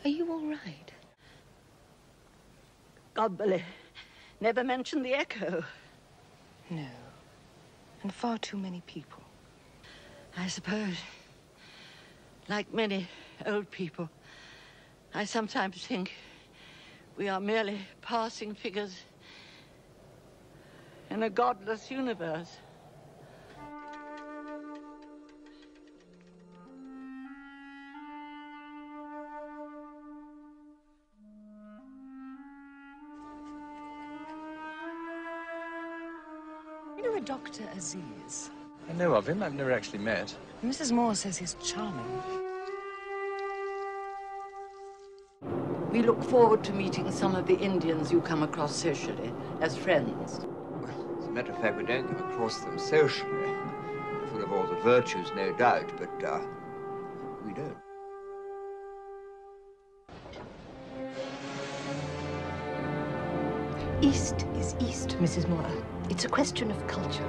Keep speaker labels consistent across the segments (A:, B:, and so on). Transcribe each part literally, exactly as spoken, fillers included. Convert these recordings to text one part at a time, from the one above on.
A: Are you all right?
B: Godberly never mentioned the echo.
A: No. And far too many people.
B: I suppose, like many old people, I sometimes think we are merely passing figures in a godless universe.
A: You know a Doctor Aziz?
C: I know of him. I've never actually met.
A: Missus Moore says he's charming.
B: We look forward to meeting some of the Indians you come across socially as friends.
D: Well, as a matter of fact, we don't come across them socially. Full of all the virtues, no doubt, but, uh, we don't.
E: East is East, Missus Moore. It's a question of culture.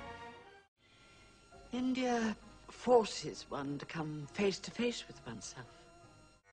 B: India forces one to come face to face with oneself.